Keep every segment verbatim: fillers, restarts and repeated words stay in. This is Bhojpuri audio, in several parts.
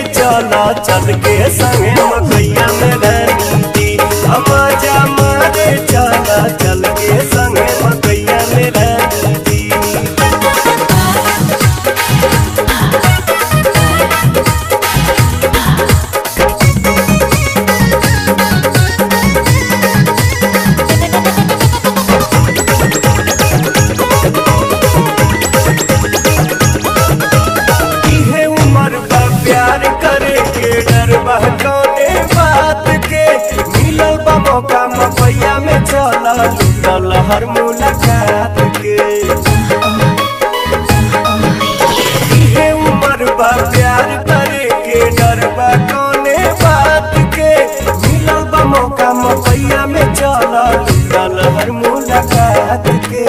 चला चल के संगे मकैया में रहती मजा मारे चला चल के संगे मकैया में रहती। कौने बात के मिलल बा मौका मकैया में चला लुटल हर मुलाकात के इहे उम्र बा प्यार करे के डर बा कौने बात के मिलल बा मौका मकैया में चला लुटल हर मुलाकात के।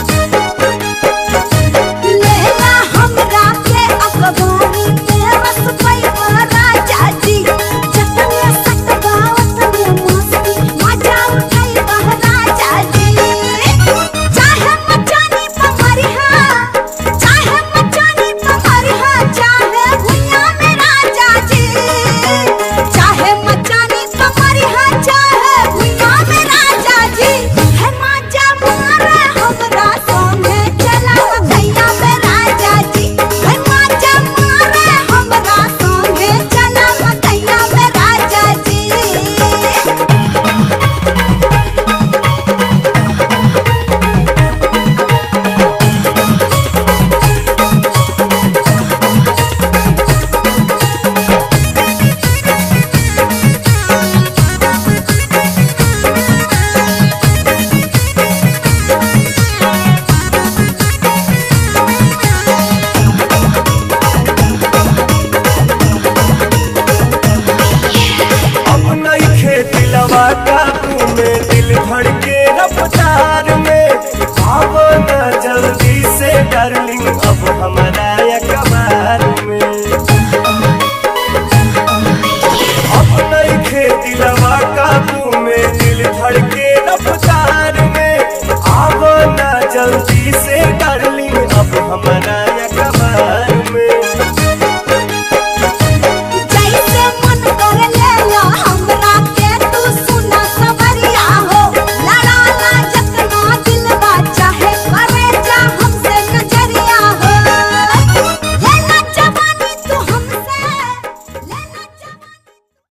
काबू में दिल धड़के रफ्तार में आओ ना जल्दी से डार्लिंग अब हमारा अखबार में अब नहीं खे दिलवा काबू